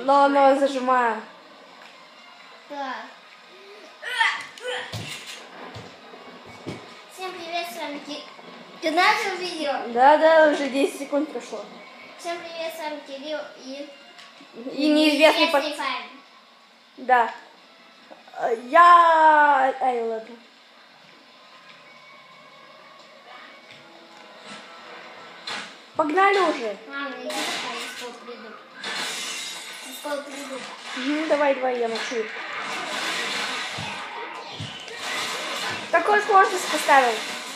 Но зажимаю. Так. Всем привет, с вами Ты начал видео? Да, уже 10 секунд прошло. Всем привет, с вами Кирилл И неизвестный парень. Да. Ай, ладно. Погнали уже. Мама, иди пока, я скоро приду. Давай, я мочу. Какую сложность поставил?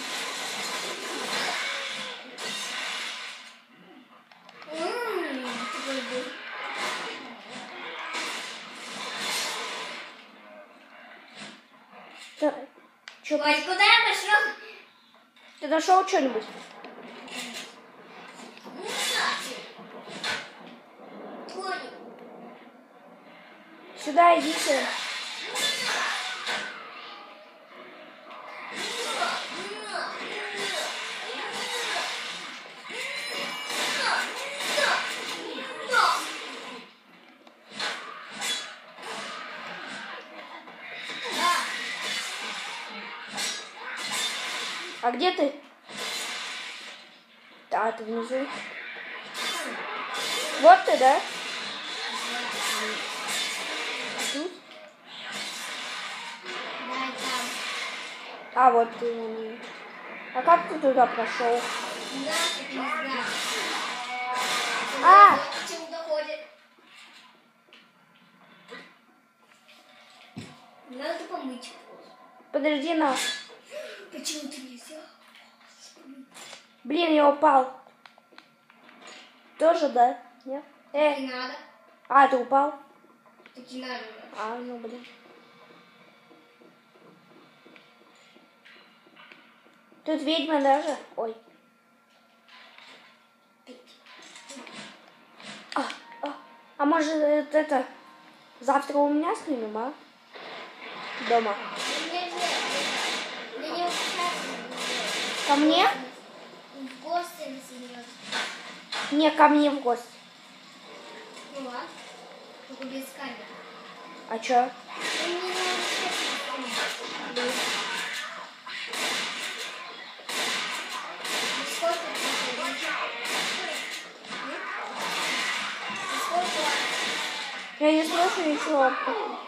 Ой, куда я пошел? Ты нашел что-нибудь? Сюда идите. А где ты? Да, ты внизу. Вот ты, да? Тут? А, вот ты. А как ты туда прошел? А! Почему доходит? Надо помыть. Подожди нас. Почему ты нельзя? Блин, я упал. Тоже, да? Нет? Не надо. А, ты упал? Так не надо. А, ну блин. Тут ведьма даже. Ой. А может это завтра у меня снимем, а? Дома. Ко мне? В гости на серьезно. Не, ко мне в гости. Ну ладно. Только без камеры. А чё? Ну, мне надо Блин. Сколько? Я не слышу ничего.